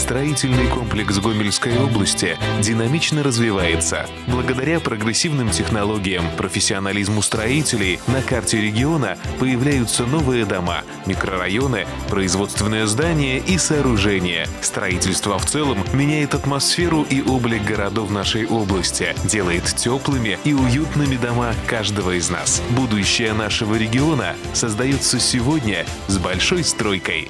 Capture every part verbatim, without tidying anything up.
Строительный комплекс Гомельской области динамично развивается. Благодаря прогрессивным технологиям, профессионализму строителей на карте региона появляются новые дома, микрорайоны, производственные здания и сооружения. Строительство в целом меняет атмосферу и облик городов нашей области, делает теплыми и уютными дома каждого из нас. Будущее нашего региона создается сегодня с большой стройкой.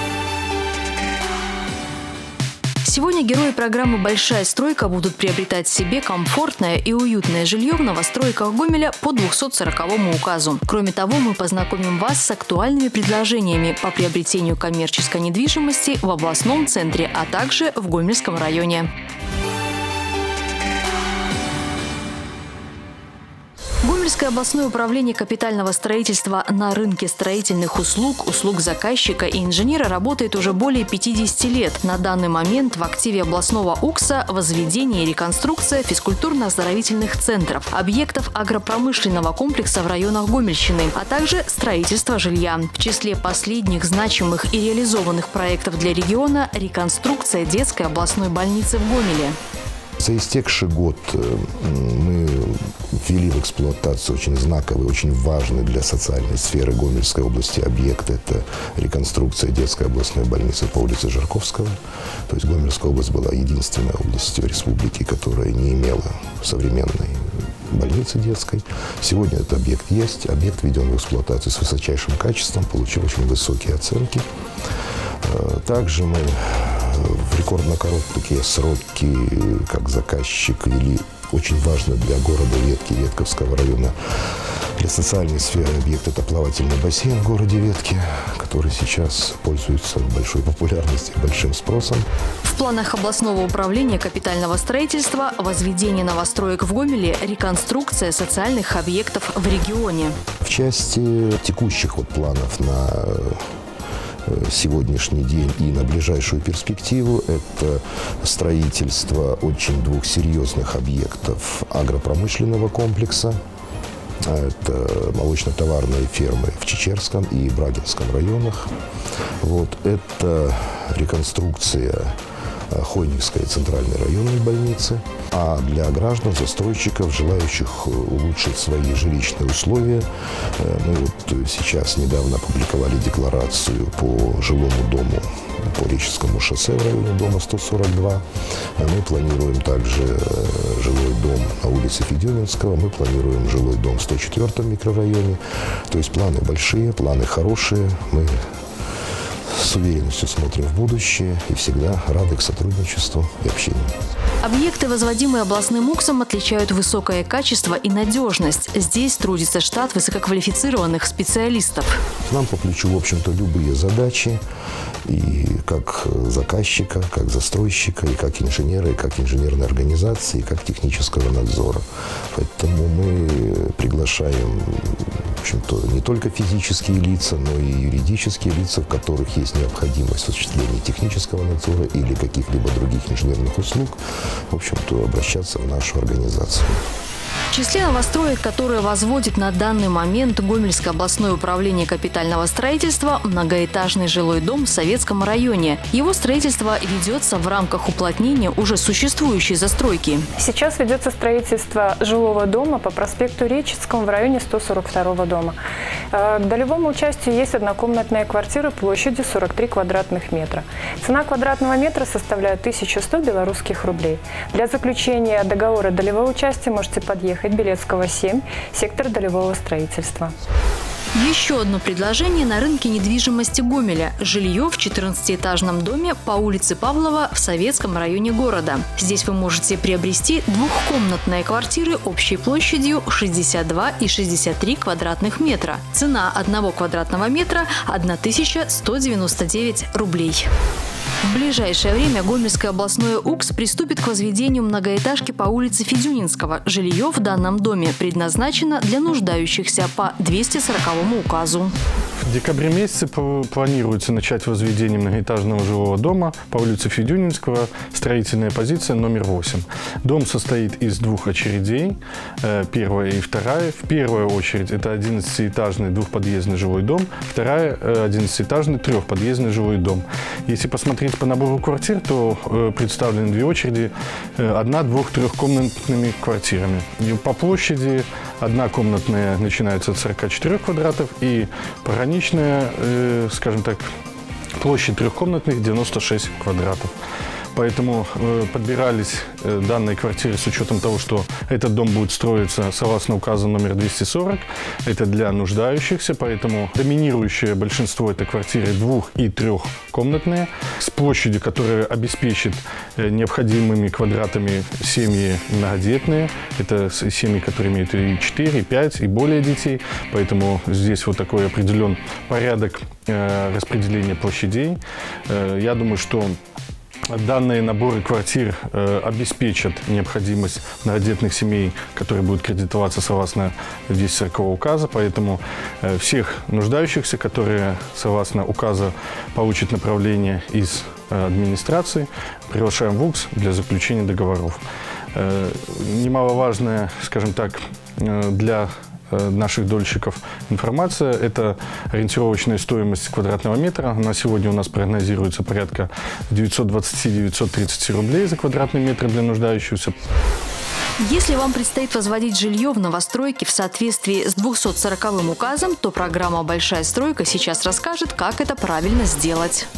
Сегодня герои программы «Большая стройка» будут приобретать себе комфортное и уютное жилье в новостройках Гомеля по двухсот сороковому указу. Кроме того, мы познакомим вас с актуальными предложениями по приобретению коммерческой недвижимости в областном центре, а также в Гомельском районе. Гомельское областное управление капитального строительства на рынке строительных услуг, услуг заказчика и инженера работает уже более пятидесяти лет. На данный момент в активе областного УКСа возведение и реконструкция физкультурно-оздоровительных центров, объектов агропромышленного комплекса в районах Гомельщины, а также строительство жилья. В числе последних значимых и реализованных проектов для региона – реконструкция детской областной больницы в Гомеле. За истекший год мы ввели в эксплуатацию очень знаковый, очень важный для социальной сферы Гомельской области объект. Это реконструкция детской областной больницы по улице Жарковского. То есть Гомельская область была единственной областью республики, которая не имела современной больницы детской. Сегодня этот объект есть. Объект введен в эксплуатацию с высочайшим качеством, получил очень высокие оценки. Также мы в рекордно короткие сроки, как заказчик, ввели очень важный для города Ветки, Ветковского района, для социальной сферы объект – это плавательный бассейн в городе Ветки, который сейчас пользуется большой популярностью и большим спросом. В планах областного управления капитального строительства возведение новостроек в Гомеле, реконструкция социальных объектов в регионе. В части текущих вот планов на сегодняшний день и на ближайшую перспективу это строительство очень двух серьезных объектов агропромышленного комплекса. Это молочно-товарные фермы в Чечерском и Брагинском районах. Вот. Это реконструкция Хойникской центральной районной больницы. А для граждан, застройщиков, желающих улучшить свои жилищные условия, мы вот сейчас недавно опубликовали декларацию по жилому дому по Реческому шоссе в районе дома сто сорок два. Мы планируем также жилой дом на улице Федюнинского, мы планируем жилой дом в сто четвёртом микрорайоне. То есть планы большие, планы хорошие. Мы с уверенностью смотрим в будущее и всегда рады к сотрудничеству и общению. Объекты, возводимые областным УКСом, отличают высокое качество и надежность. Здесь трудится штат высококвалифицированных специалистов. Нам по плечу, в общем-то, любые задачи, и как заказчика, как застройщика, и как инженера, и как инженерной организации, и как технического надзора. Поэтому мы приглашаем, в общем-то, не только физические лица, но и юридические лица, в которых есть необходимость в осуществлении технического надзора или каких-либо других инженерных услуг, в общем-то, обращаться в нашу организацию. В числе новостроек, которые возводит на данный момент Гомельское областное управление капитального строительства, многоэтажный жилой дом в Советском районе. Его строительство ведется в рамках уплотнения уже существующей застройки. Сейчас ведется строительство жилого дома по проспекту Реческому в районе сто сорок второго дома. К долевому участию есть однокомнатная квартира площадью сорок три квадратных метра. Цена квадратного метра составляет тысячу сто белорусских рублей. Для заключения договора долевого участия можете подъехать Белецкого семь, сектор долевого строительства. Еще одно предложение на рынке недвижимости Гомеля – жилье в четырнадцатиэтажном доме по улице Павлова в Советском районе города. Здесь вы можете приобрести двухкомнатные квартиры общей площадью шестьдесят два и шестьдесят три квадратных метра. Цена одного квадратного метра – тысяча сто девяносто девять рублей. В ближайшее время Гомельское областное УКС приступит к возведению многоэтажки по улице Федюнинского. Жилье в данном доме предназначено для нуждающихся по двухсот сороковому указу. В декабре месяце планируется начать возведение многоэтажного жилого дома по улице Федюнинского, строительная позиция номер восемь. Дом состоит из двух очередей, первая и вторая. В первую очередь это одиннадцатиэтажный двухподъездный жилой дом, вторая – одиннадцатиэтажный трехподъездный жилой дом. Если посмотреть смотреть по набору квартир, то э, представлены две очереди, э, одна-, двух-, трехкомнатными квартирами. И по площади одна комнатная начинается от сорока четырёх квадратов и пограничная, э, скажем так, площадь трехкомнатных девяносто шесть квадратов. Поэтому э, подбирались э, данные квартиры с учетом того, что этот дом будет строиться согласно указу номер двести сорок. Это для нуждающихся, поэтому доминирующее большинство это квартиры двух- и трехкомнатные с площадью, которая обеспечит э, необходимыми квадратами семьи многодетные. Это семьи, которые имеют и четыре, и пять, и более детей. Поэтому здесь вот такой определен порядок э, распределения площадей. Э, я думаю, что данные наборы квартир э, обеспечат необходимость многодетных семей, которые будут кредитоваться согласно двести сорокового указа. Поэтому э, всех нуждающихся, которые согласно указа получат направление из э, администрации, приглашаем в УКС для заключения договоров. Э, немаловажная, скажем так, э, для наших дольщиков информация. Это ориентировочная стоимость квадратного метра. На сегодня у нас прогнозируется порядка девятьсот двадцать — девятьсот тридцать рублей за квадратный метр для нуждающегося. Если вам предстоит возводить жилье в новостройке в соответствии с двухсот сороковым указом, то программа «Большая стройка» сейчас расскажет, как это правильно сделать.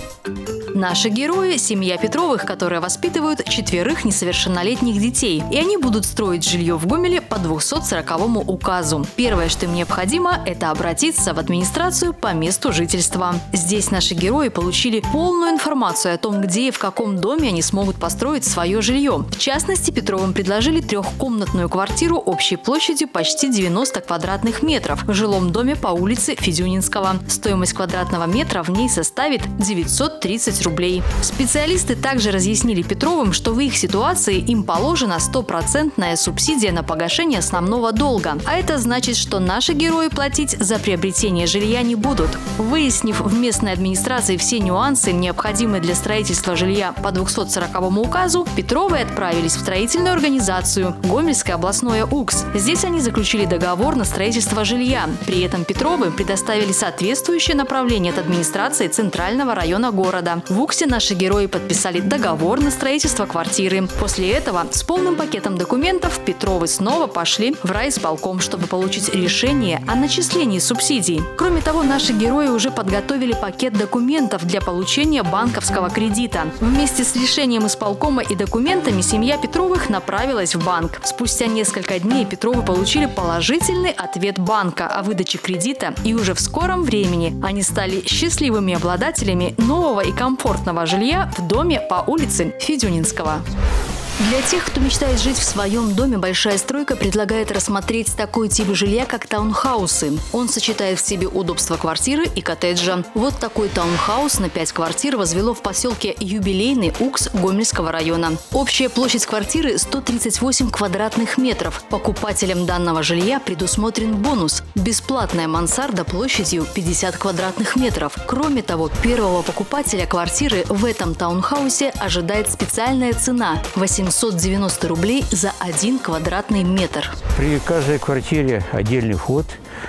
Наши герои – семья Петровых, которые воспитывают четверых несовершеннолетних детей. И они будут строить жилье в Гомеле по двухсот сороковому указу. Первое, что им необходимо – это обратиться в администрацию по месту жительства. Здесь наши герои получили полную информацию о том, где и в каком доме они смогут построить свое жилье. В частности, Петровым предложили трехкомнатную квартиру общей площадью почти девяносто квадратных метров в жилом доме по улице Федюнинского. Стоимость квадратного метра в ней составит девятьсот тридцать рублей. Специалисты также разъяснили Петровым, что в их ситуации им положена стопроцентная субсидия на погашение основного долга. А это значит, что наши герои платить за приобретение жилья не будут. Выяснив в местной администрации все нюансы, необходимые для строительства жилья по двухсот сороковому указу, Петровы отправились в строительную организацию Гомельское областное УКС. Здесь они заключили договор на строительство жилья. При этом Петровы предоставили соответствующее направление от администрации Центрального района города. В УКСе наши герои подписали договор на строительство квартиры. После этого с полным пакетом документов Петровы снова пошли в райисполком, чтобы получить решение о начислении субсидий. Кроме того, наши герои уже подготовили пакет документов для получения банковского кредита. Вместе с решением исполкома и документами семья Петровых направилась в банк. Спустя несколько дней Петровы получили положительный ответ банка о выдаче кредита, и уже в скором времени они стали счастливыми обладателями нового и комфортного жилья в доме по улице Федюнинского. Для тех, кто мечтает жить в своем доме, «Большая стройка» предлагает рассмотреть такой тип жилья, как таунхаусы. Он сочетает в себе удобства квартиры и коттеджа. Вот такой таунхаус на пять квартир возвело в поселке Юбилейный УКС Гомельского района. Общая площадь квартиры – сто тридцать восемь квадратных метров. Покупателям данного жилья предусмотрен бонус – бесплатная мансарда площадью пятьдесят квадратных метров. Кроме того, первого покупателя квартиры в этом таунхаусе ожидает специальная цена – восемьсот девяносто рублей за один квадратный метр. При каждой квартире отдельный вход,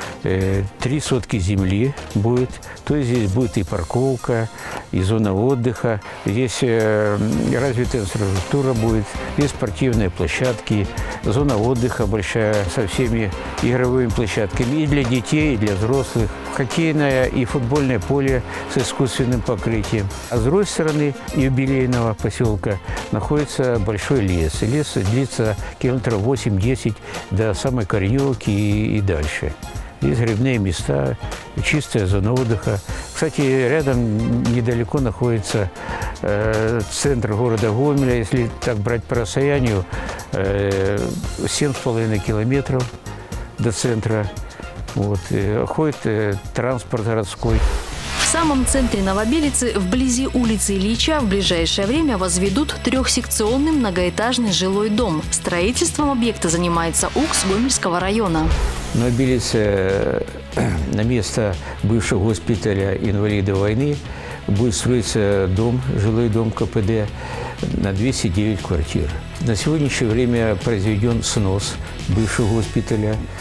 э, три сотки земли будет, то есть здесь будет и парковка, и зона отдыха, здесь э, развитая инфраструктура будет, здесь спортивные площадки, зона отдыха большая со всеми игровыми площадками и для детей, и для взрослых, хоккейное и футбольное поле с искусственным покрытием. А с другой стороны юбилейного поселка находится большой лес. Лес длится километров восемь-десять до самой Корневки и, и дальше. Здесь грибные места, чистая зона отдыха. Кстати, рядом недалеко находится э, центр города Гомеля. Если так брать по расстоянию, э, семь с половиной километров до центра. Вот, э, ходит э, транспорт городской. В самом центре Новобелицы, вблизи улицы Ильича, в ближайшее время возведут трехсекционный многоэтажный жилой дом. Строительством объекта занимается УКС Гомельского района. В Новобелице на место бывшего госпиталя инвалидов войны будет строиться дом, жилой дом КПД на двести девять квартир. На сегодняшнее время произведен снос бывшего госпиталя.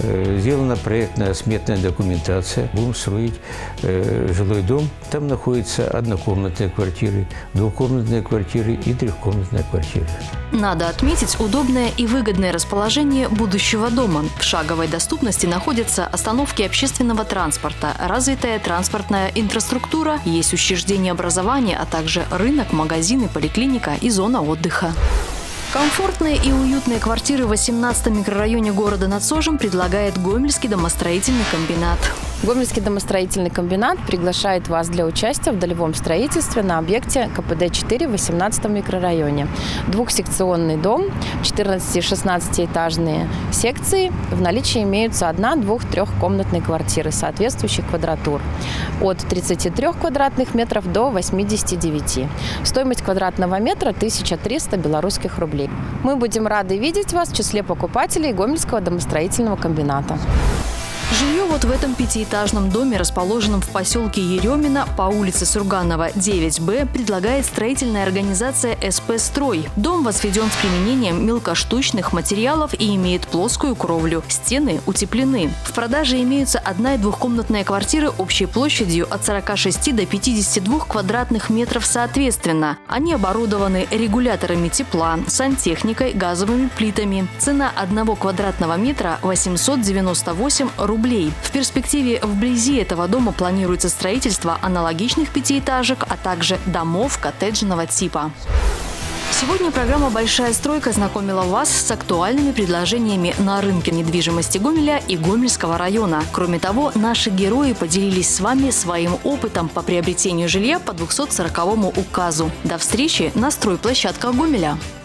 Э, сделана проектно-сметная документация. Будем строить э, жилой дом. Там находятся однокомнатные квартиры, двухкомнатные квартиры и трехкомнатные квартиры. Надо отметить удобное и выгодное расположение будущего дома. В шаговой доступности находятся остановки общественного транспорта, развитая транспортная инфраструктура, есть учреждения образования, а также рынок, магазины, поликлиника и зона отдыха. Комфортные и уютные квартиры в восемнадцатом микрорайоне города Надсожем предлагает Гомельский домостроительный комбинат. Гомельский домостроительный комбинат приглашает вас для участия в долевом строительстве на объекте ка пэ дэ четыре в восемнадцатом микрорайоне. Двухсекционный дом, четырнадцати-шестнадцатиэтажные секции. В наличии имеются одна-, двух-, трехкомнатные квартиры соответствующих квадратур. От тридцати трёх квадратных метров до восьмидесяти девяти. Стоимость квадратного метра – тысяча триста белорусских рублей. Мы будем рады видеть вас в числе покупателей Гомельского домостроительного комбината. Жилье вот в этом пятиэтажном доме, расположенном в поселке Еремина по улице Сурганова, девять бэ, предлагает строительная организация эс пэ «Строй». Дом возведен с применением мелкоштучных материалов и имеет плоскую кровлю. Стены утеплены. В продаже имеются одна- и двухкомнатные квартиры общей площадью от сорока шести до пятидесяти двух квадратных метров соответственно. Они оборудованы регуляторами тепла, сантехникой, газовыми плитами. Цена одного квадратного метра – восемьсот девяносто восемь рублей. В перспективе вблизи этого дома планируется строительство аналогичных пятиэтажек, а также домов коттеджного типа. Сегодня программа «Большая стройка» знакомила вас с актуальными предложениями на рынке недвижимости Гомеля и Гомельского района. Кроме того, наши герои поделились с вами своим опытом по приобретению жилья по двухсот сороковому указу. До встречи на стройплощадках Гомеля.